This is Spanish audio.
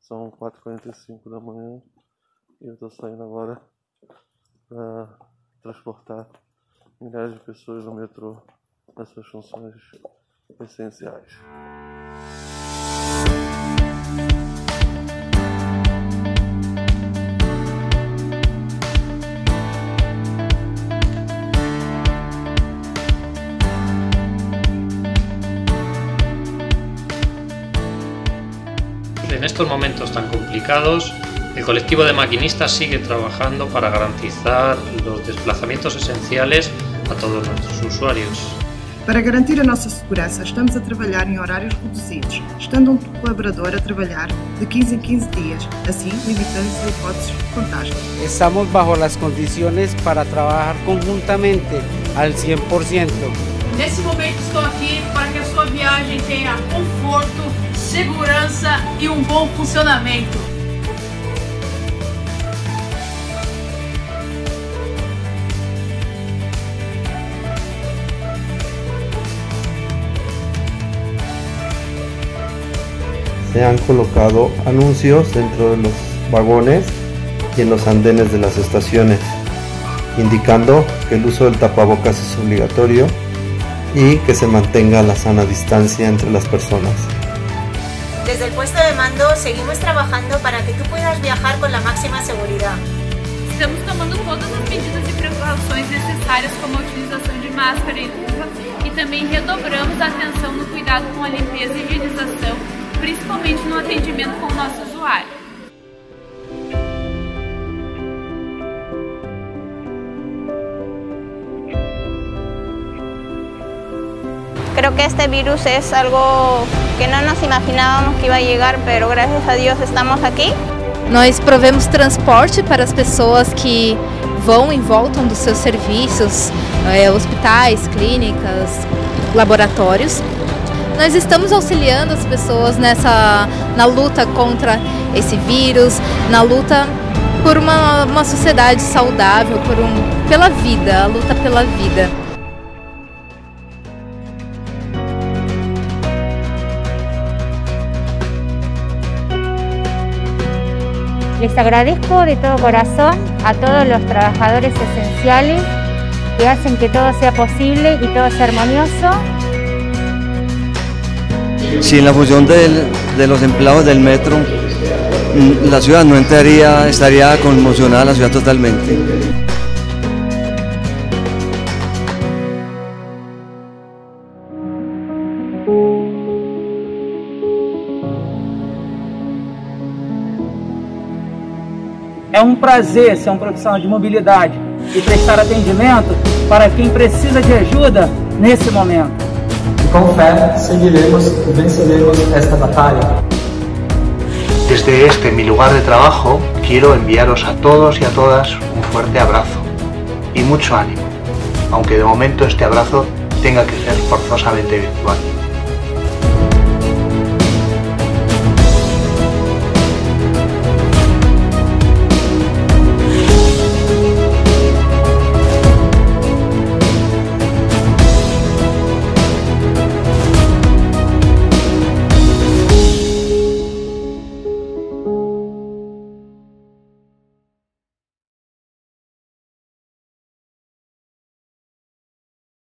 São 4h45 da manhã e eu estou saindo agora para transportar milhares de pessoas no metrô nas suas funções essenciais. En estos momentos tan complicados, el colectivo de maquinistas sigue trabajando para garantizar los desplazamientos esenciales a todos nuestros usuarios. Para garantir a nossa segurança, estamos a trabalhar em horários reduzidos, estando um colaborador a trabalhar de 15 em 15 dias, assim evitando hipóteses de contágio. Estamos bajo las condiciones para trabajar conjuntamente al 100%. Nesse momento estou aqui para que a sua viagem tenha conforto, segurança e um bom funcionamento. Se han colocado anuncios dentro de los vagones y en los andenes de las estaciones, indicando que el uso del tapabocas es obligatorio y que se mantenga la sana distancia entre las personas. Desde el puesto de mando seguimos trabajando para que tú puedas viajar con la máxima seguridad. Estamos tomando todas as medidas de precauções necessárias, como a utilização de máscara e luva, e também redobramos a atenção no cuidado com a limpeza e higienização, principalmente no atendimento com o nosso usuário. Creo que este virus es algo que no nos imaginábamos que iba a llegar, pero gracias a Dios estamos aqui. Nós provemos transporte para as pessoas que vão e voltam dos seus serviços, hospitais, clínicas, laboratórios. Nós estamos auxiliando as pessoas na luta contra esse vírus, na luta por uma sociedade saudável, pela vida, a luta pela vida. Les agradezco de todo corazón a todos los trabajadores esenciales que hacen que todo sea posible y todo sea armonioso. Sin la fusión de los empleados del metro, la ciudad no estaría conmocionada, la ciudad totalmente. É um prazer ser um profissional de mobilidade e prestar atendimento para quem precisa de ajuda nesse momento. Y con fe seguiremos y venceremos esta batalla. Desde este mi lugar de trabajo quiero enviaros a todos y a todas un fuerte abrazo y mucho ánimo, aunque de momento este abrazo tenga que ser forzosamente virtual.